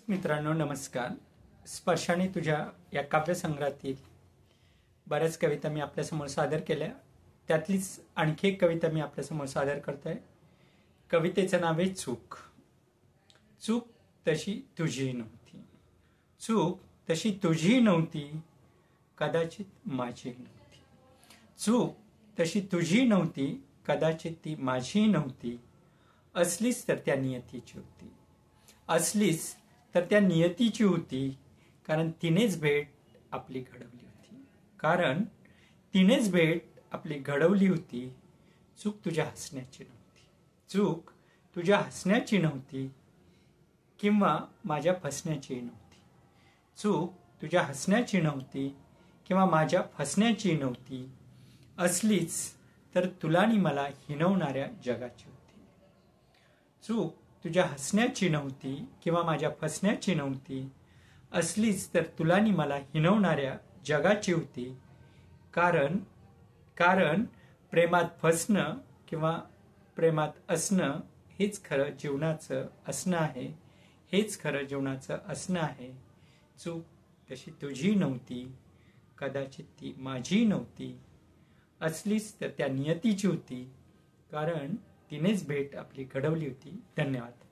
मित्रांनो नमस्कार. स्पर्शाने तुझ्या या काव्यसंग्रहातील बऱ्याच कविता मी आपल्यासमोर सादर केल्या. त्यातलीच आणखी एक कविता मी आपल्यासमोर सादर करतोय. कवितेचं नाव आहे चूक. चूक तशी तुझी नव्हती, चूक तशी तुझी नव्हती, कदाचित माझी नव्हती. चूक तशी तुझी नव्हती, कदाचित ती माझी नव्हती. असलीच तर त्या नियतीची होती, असलीच तर त्या नियतीची होती. कारण तिनेच भेट आपली घडवली होती, कारण तिनेच भेट आपली घडवली होती. चूक तुझ्या हसण्याची नव्हती, चूक तुझ्या हसण्याची नव्हती, किंवा माझ्या फसण्याची नव्हती. चूक तुझ्या हसण्याची नव्हती किंवा माझ्या फसण्याची नव्हती. असलीच तर तुला आणि मला हिणवणाऱ्या जगाची होती. चूक तुझ्या हसण्याची नव्हती किंवा माझ्या फसण्याची नव्हती. असलीच तर तुला आणि मला हिणवणाऱ्या जगाची होती. कारण प्रेमात फसणं किंवा प्रेमात असणं हेच खरं जीवनाचं असणं आहे, हेच खरं जीवनाचं असणं आहे. चूक तशी तुझी नव्हती, कदाचित ती माझी नव्हती. असलीच तर त्या नियतीची होती, कारण तिनेच भेट आपली घडवली होती. धन्यवाद.